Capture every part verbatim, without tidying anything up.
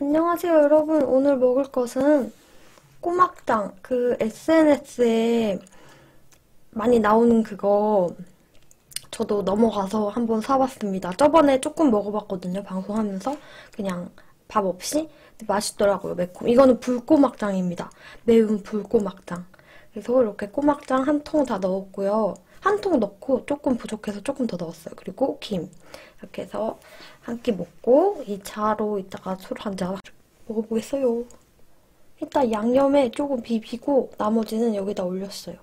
안녕하세요, 여러분. 오늘 먹을 것은 꼬막장, 그 에스엔에스에 많이 나오는 그거 저도 넘어가서 한번 사봤습니다. 저번에 조금 먹어봤거든요, 방송하면서. 그냥 밥 없이. 근데 맛있더라고요, 매콤. 이거는 불꼬막장입니다. 매운 불꼬막장. 그래서 이렇게 꼬막장 한 통 다 넣었고요. 한 통 넣고 조금 부족해서 조금 더 넣었어요. 그리고 김. 이렇게 해서 한 끼 먹고 이 차로 이따가 술 한 잔 먹어보겠어요. 일단 양념에 조금 비비고 나머지는 여기다 올렸어요.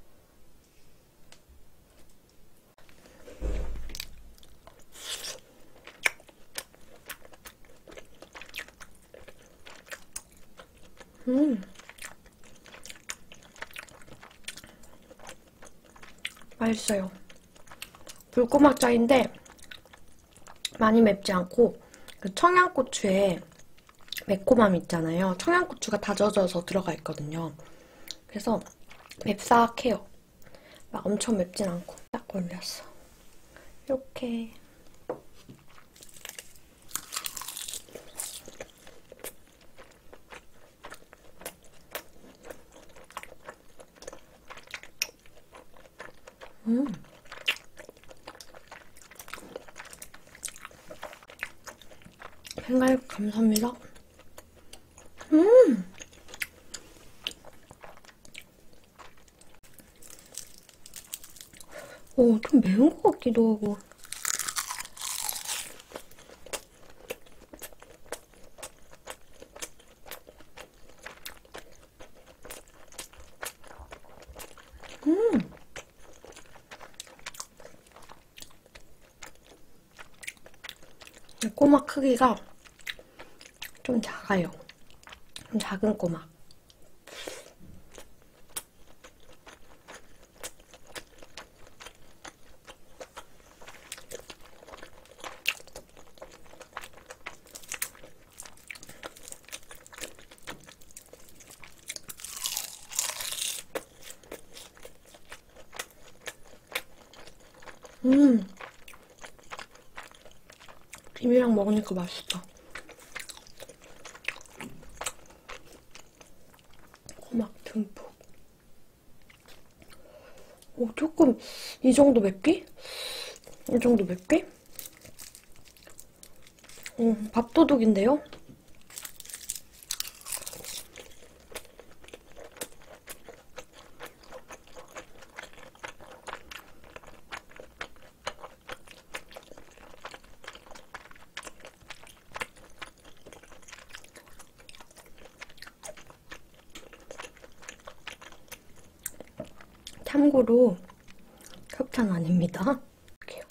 음, 맛있어요. 불꼬막장인데 많이 맵지 않고 그 청양고추에 매콤함 있잖아요. 청양고추가 다져져서 들어가 있거든요. 그래서 맵싹해요. 막 엄청 맵진 않고 딱 올렸어. 이렇게. 음. 생각 감사합니다. 음. 오, 좀 매운 것 같기도 하고. 음. 꼬막 크기가 좀 작아요. 좀 작은 꼬막. 음. 김이랑 먹으니까 맛있다. 꼬막 듬뿍. 오, 조금 이 정도 맵기? 이 정도 맵기? 음, 밥도둑인데요? 참고로 협찬 아닙니다. 이렇게요.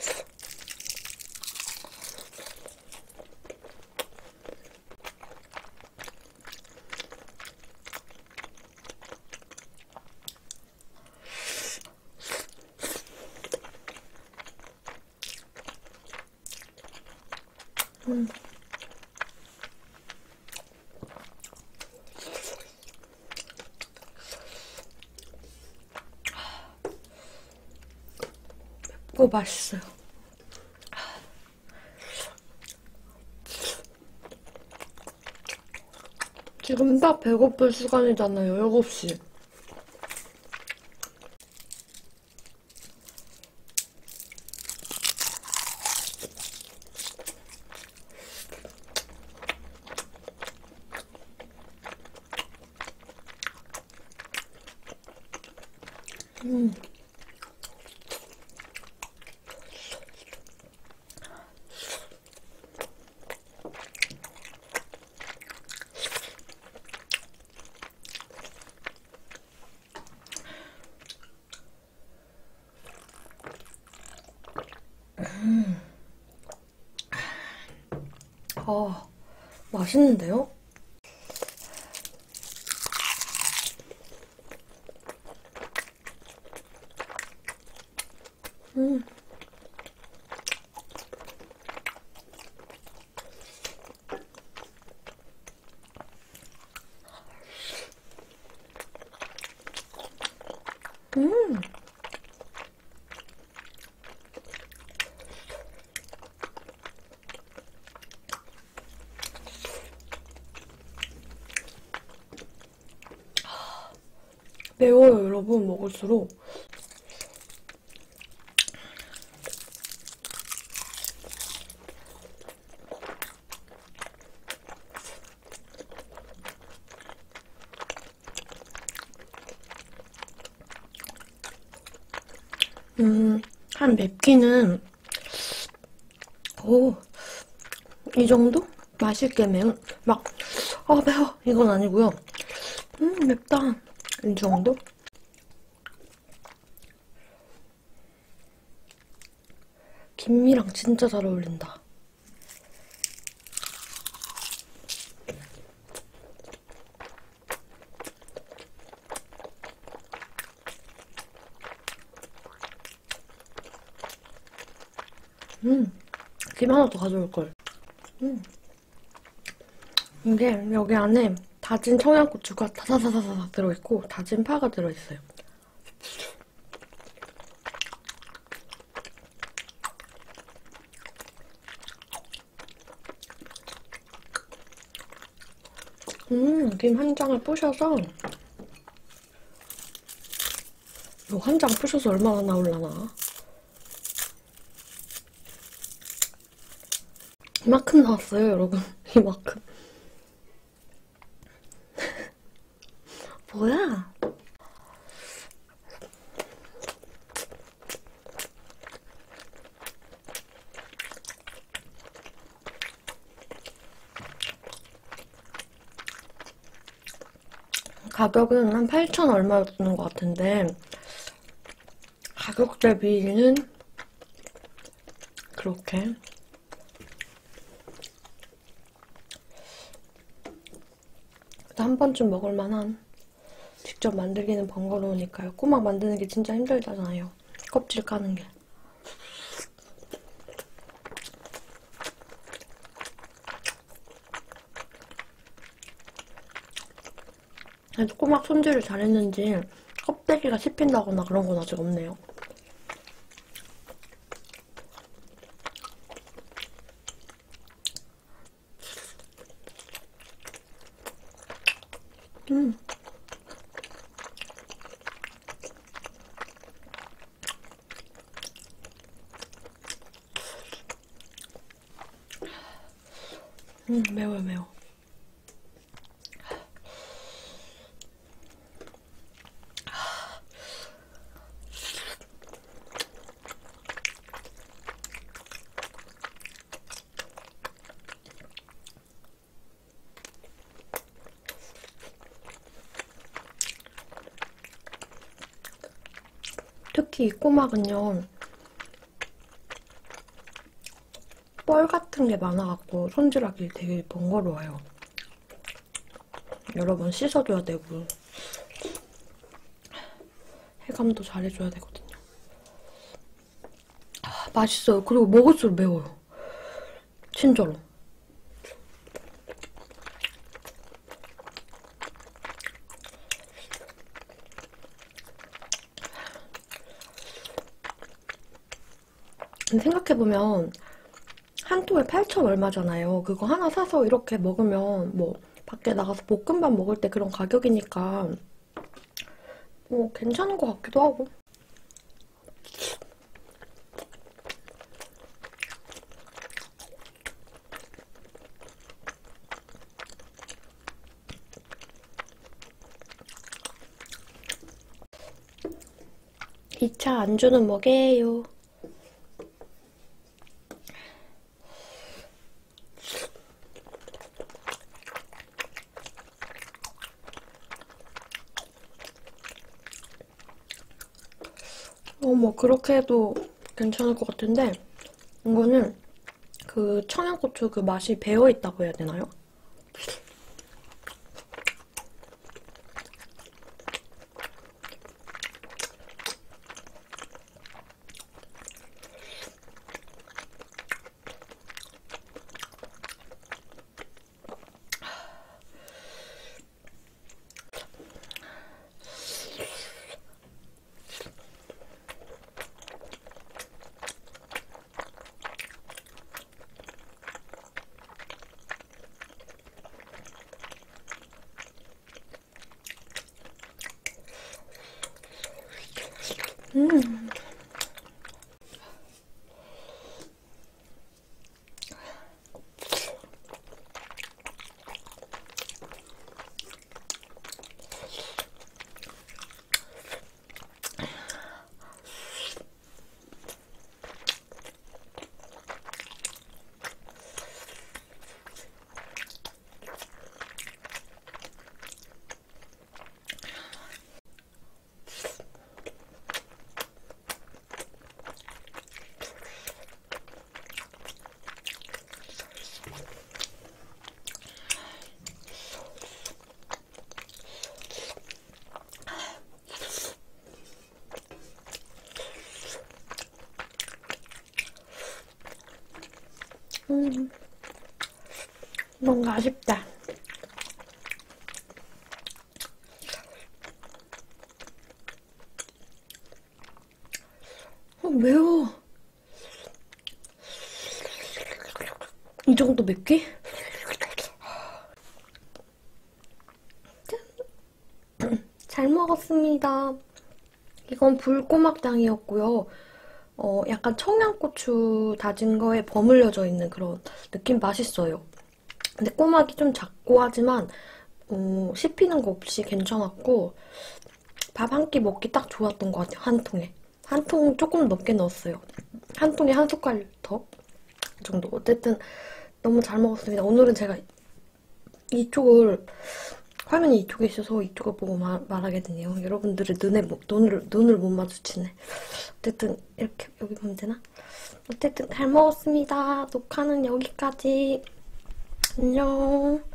음. 맵고 맛있어요. 지금 딱 배고플 시간이잖아요, 일곱 시. 음. 음. 아, 맛있는데요? 음. 음. 매워요, 여러분, 먹을수록. 음, 한 맵기는, 오, 이 정도? 맛있게 매운, 막, 아, 매워. 이건 아니고요. 음, 맵다. 이 정도? 김이랑 진짜 잘 어울린다. 음, 김 하나 더 가져올걸. 음, 이게 여기 안에 다진 청양고추가 다사사사사 들어있고 다진 파가 들어있어요. 음, 김 한 장을 부셔서 이거 한 장 부셔서 얼마나 나올라나? 이만큼 나왔어요, 여러분. 이만큼. 뭐야? 가격은 한 팔천 얼마였던 것 같은데 가격 대비는 그렇게 한 번쯤 먹을만한, 직접 만들기는 번거로우니까요. 꼬막 만드는 게 진짜 힘들잖아요. 껍질 까는 게. 그래도 꼬막 손질을 잘했는지 껍데기가 씹힌다거나 그런 건 아직 없네요. 음. 음, 매워요, 매워. 특히 이 꼬막은요, 뻘 같은 게 많아갖고 손질하기 되게 번거로워요. 여러 번 씻어줘야 되고 해감도 잘해줘야 되거든요. 아, 맛있어요. 그리고 먹을수록 매워요. 진짜로. 생각해보면 한 통에 팔천 얼마잖아요. 그거 하나 사서 이렇게 먹으면 뭐 밖에 나가서 볶음밥 먹을 때 그런 가격이니까 뭐 괜찮은 것 같기도 하고. 이 차 안주는 뭐게요? 어, 뭐 그렇게 해도 괜찮을 것 같은데 이거는 그 청양고추 그 맛이 배어있다고 해야 되나요? 음. 음, 뭔가 아쉽다. 어, 매워. 이 정도 맵게? 잘 먹었습니다. 이건 불꼬막당이었고요. 어, 약간 청양고추 다진 거에 버무려져 있는 그런 느낌 맛있어요. 근데 꼬막이 좀 작고 하지만 어, 씹히는 거 없이 괜찮았고 밥 한 끼 먹기 딱 좋았던 것 같아요. 한 통에. 한 통 조금 넘게 넣었어요. 한 통에 한 숟갈 더? 그 정도. 어쨌든 너무 잘 먹었습니다. 오늘은 제가 이쪽을 화면이 이쪽에 있어서 이쪽을 보고 말, 말하게 되네요. 여러분들의 눈에, 눈을, 눈을 못 마주치네. 어쨌든 이렇게 여기 보면 되나? 어쨌든 잘 먹었습니다. 녹화는 여기까지. 안녕.